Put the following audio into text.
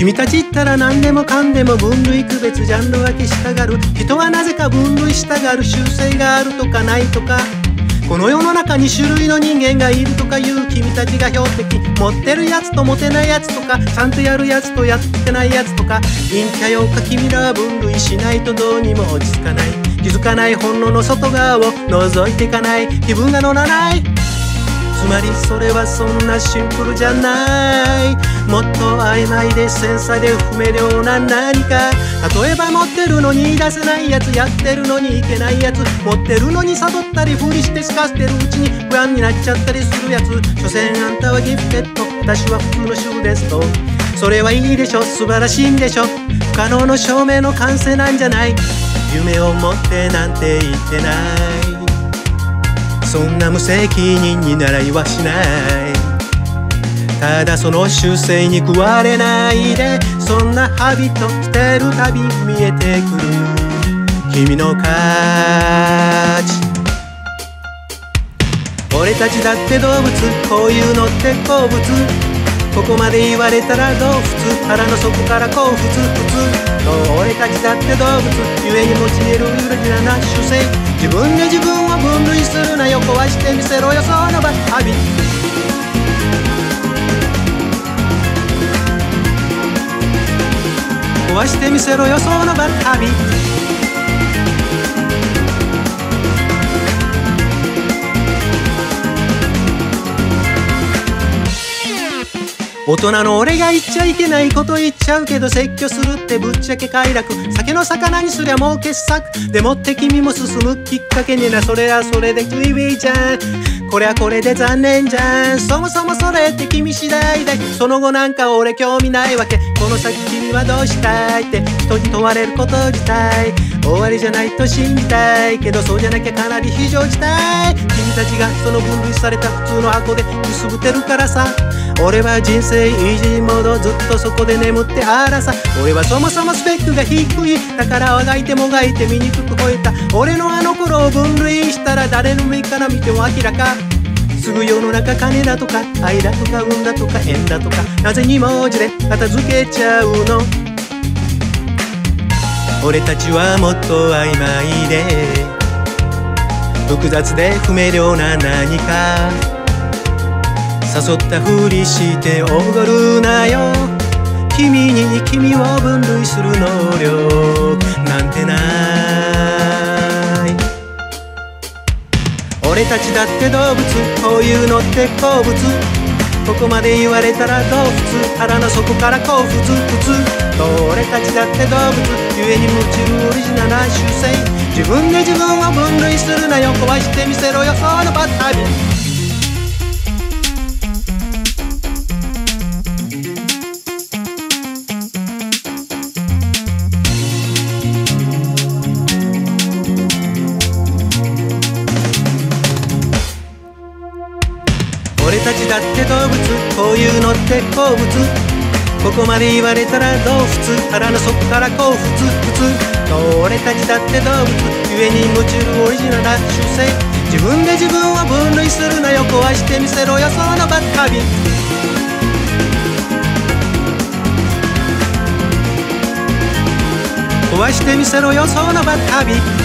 君たちったら何でもかんでも分類区別ジャンル分けしたがる。人はなぜか分類したがる習性があるとかないとか、この世の中に種類の人間がいるとかいう君たちが標的。持ってるやつと持てないやつとか、ちゃんとやるやつとやってないやつとか、陰キャ陽か君らは分類しないとどうにも落ち着かない。気づかない本能の外側を覗いていかない。気分が乗らない。つまりそれはそんなシンプルじゃない。もっと曖昧で繊細で不明瞭な何か。例えば持ってるのに出せないやつ、やってるのにいけないやつ、持ってるのに悟ったりふりしてすかしてるうちに不安になっちゃったりするやつ。所詮あんたはギフテッド、私は普通の主ですと。それはいいでしょ、素晴らしいんでしょ。不可能の証明の完成なんじゃない。夢を持ってなんて言ってない。そんな無責任に習いはしない。ただその習性に食われないで、そんなハビット捨てるたび見えてくる君の価値。俺たちだって動物、こういうのって好物。ここまで言われたらどう普通、腹の底からこう普通普通。俺たちだって動物、ゆえに用いるユルギラな習性。自分で自分を分類するなよ、壊してみせろよそのバッハビ。壊してみせろよそのバッハビ。大人の俺が言っちゃいけないこと言っちゃうけど、説教するってぶっちゃけ快楽。酒の魚にすりゃもう傑作。でもって君も進むきっかけにな。それはそれでキウイじゃん。これはこれで残念じゃん。そもそもそれって君次第で、その後なんか俺興味ないわけ。この先君はどうしたいって人に問われること自体、終わりじゃないと信じたいけど、そうじゃなきゃかなり非常事態。君たちがその分類された普通の箱でくすぶってるからさ。俺は人生イージーモード、ずっとそこで眠ってあらさ。俺はそもそもスペックが低い。だからあがいてもがいて醜く吠えた。俺のあの頃を分類したら誰の目から見ても明らか。すぐ世の中金だとか愛だとか運だとか縁だとか、なぜ2文字で片付けちゃうの。俺たちはもっと曖昧で複雑で不明瞭な何か。誘ったふりしておごるなよ。君に君を分類する能力なんてない。俺たちだって動物、こういうのって好物。ここまで言われたらどう普通、腹の底からこう普通普通。俺たちだって動物、ゆえに無知るオリジナルな習性。自分で自分を分類するなよ、壊してみせろよそのバッタビ。俺たちだって動物、こういうのって好物。ここまで言われたらどう普通、腹の底からこう普通普通。俺たちだって動物、ゆえに無知るオリジナルな習性。自分で自分を分類するなよ、壊してみせろよそのバッタビ。壊してみせろよそのバッタビ。